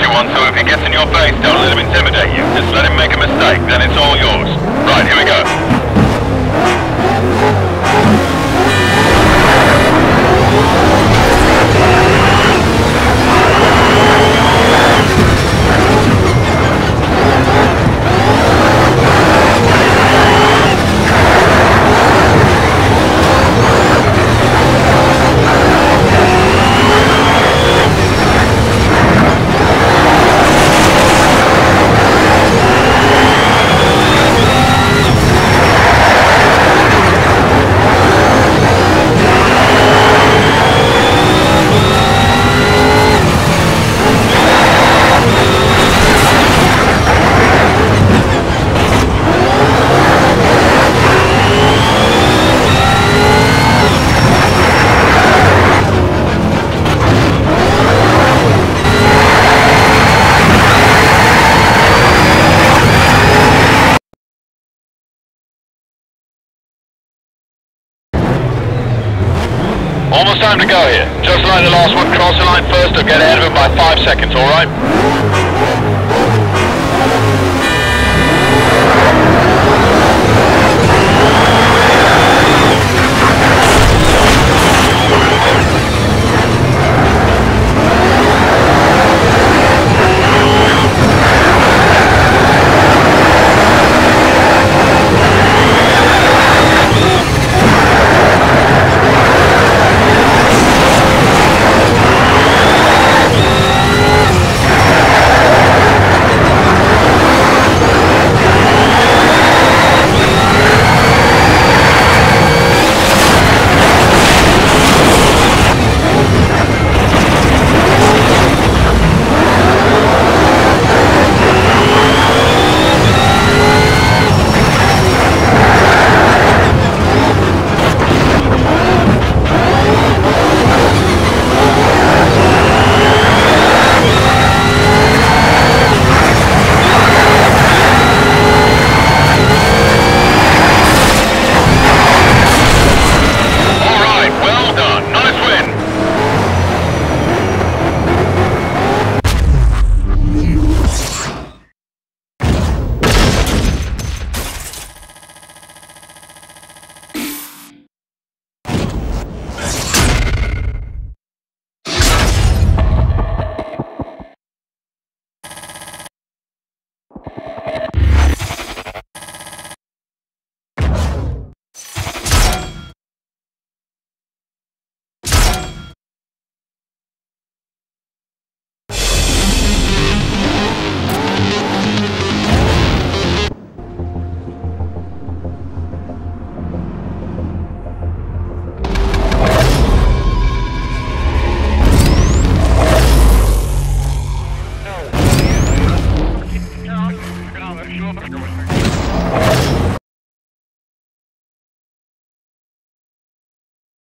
everyone, so if he gets in your face, don't let him intimidate you. Just let him make a mistake, then it's all yours. Right, here we go. Almost time to go here. Just like the last one, cross the line first or get ahead of him by 5 seconds, alright?